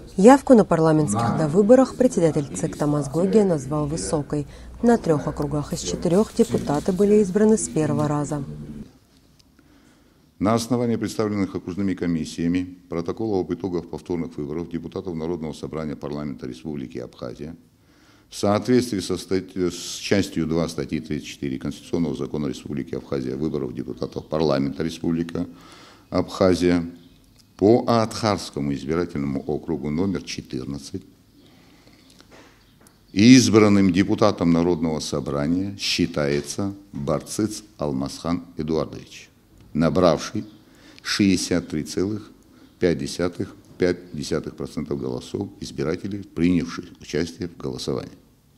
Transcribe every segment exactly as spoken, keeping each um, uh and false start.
Явку на парламентских довыборах председатель ЦИК Тамас Гогия назвал высокой. На трех округах из четырех депутаты были избраны с первого раза. На основании представленных окружными комиссиями протокола об итогах повторных выборов депутатов Народного собрания парламента Республики Абхазия в соответствии со статью, с частью два статьи тридцать четыре Конституционного закона Республики Абхазия выборов депутатов парламента Республики Абхазия по Аатхарскому избирательному округу номер четырнадцать избранным депутатом Народного собрания считается Барцыц Алмазхан Эдуардович, набравший шестьдесят три целых пять десятых процента голосов избирателей, принявших участие в голосовании.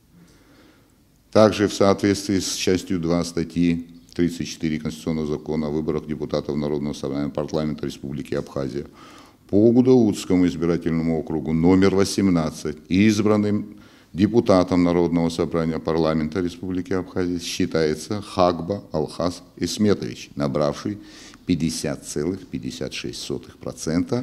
Также в соответствии с частью два статьи тридцать четыре Конституционного закона о выборах депутатов Народного собрания парламента Республики Абхазия по Гудаутскому избирательному округу номер восемнадцать избранным депутатом Народного собрания парламента Республики Абхазия считается Хагба Алхаз Исметович, набравший пятьдесят целых пятьдесят шесть сотых процента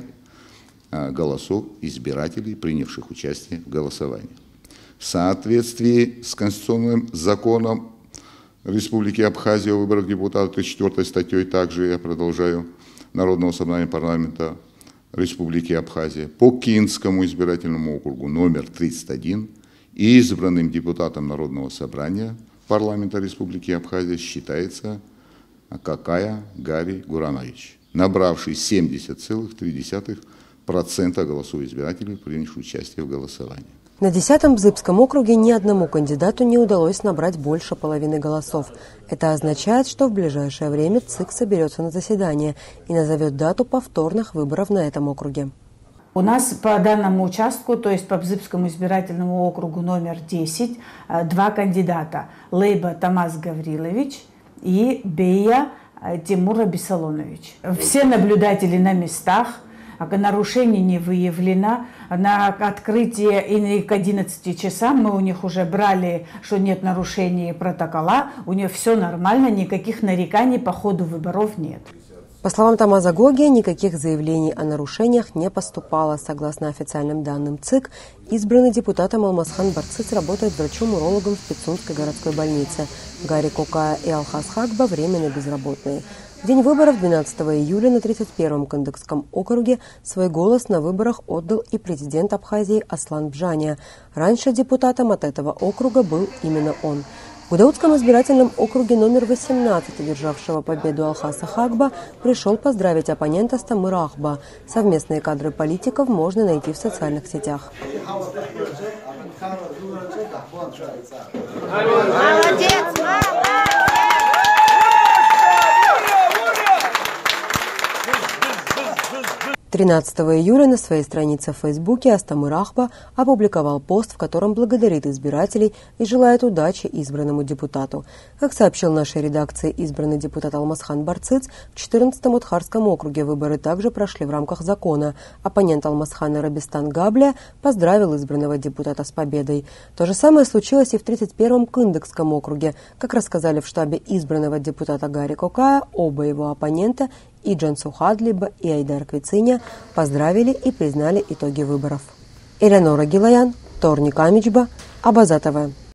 голосов избирателей, принявших участие в голосовании. В соответствии с Конституционным законом Республики Абхазия о выборах депутатов четвёртой статьей, также я продолжаю, Народного собрания парламента Республики Абхазия по Кинскому избирательному округу номер тридцать один избранным депутатом Народного собрания парламента Республики Абхазия считается Какая Гари Гуранович, набравший семьдесят целых три десятых процента голосов избирателей, принявших участие в голосовании. На десятом Бзыбском округе ни одному кандидату не удалось набрать больше половины голосов. Это означает, что в ближайшее время ЦИК соберется на заседание и назовет дату повторных выборов на этом округе. У нас по данному участку, то есть по Бзыбскому избирательному округу номер десять, два кандидата. Лейба Тамас Гаврилович и Бея Тимур Абисалонович. Все наблюдатели на местах. Нарушений не выявлено. На открытие и к одиннадцати часам мы у них уже брали, что нет нарушений протокола. У них все нормально, никаких нареканий по ходу выборов нет. По словам Тамаза Гогия, никаких заявлений о нарушениях не поступало. Согласно официальным данным ЦИК, избранный депутатом Алмазхан Барцыц работает врачом-урологом в Пицунской городской больнице. Гари Кокая и Алхаз Хагба временно безработные. В день выборов двенадцатого июля на тридцать первом Кандыгском округе свой голос на выборах отдал и президент Абхазии Аслан Бжаня. Раньше депутатом от этого округа был именно он. В Гудаутском избирательном округе номер восемнадцать, одержавшего победу Алхаса Хагба, пришел поздравить оппонента Стамыр Ахба. Совместные кадры политиков можно найти в социальных сетях. Молодец, мама! тринадцатого июля на своей странице в Фейсбуке Астамыр Ахба опубликовал пост, в котором благодарит избирателей и желает удачи избранному депутату. Как сообщил нашей редакции избранный депутат Алмазхан Барцыц, в четырнадцатом Аатхарском округе выборы также прошли в рамках закона. Оппонент Алмазхана Рабистан Габлия поздравил избранного депутата с победой. То же самое случилось и в тридцать первом Кындыкском округе. Как рассказали в штабе избранного депутата Гари Кокая, оба его оппонента и Джансу Хадлиба, и Айдар Квициня поздравили и признали итоги выборов. Элеонора Гилаян, Торник Амичба, Абаза ТВ.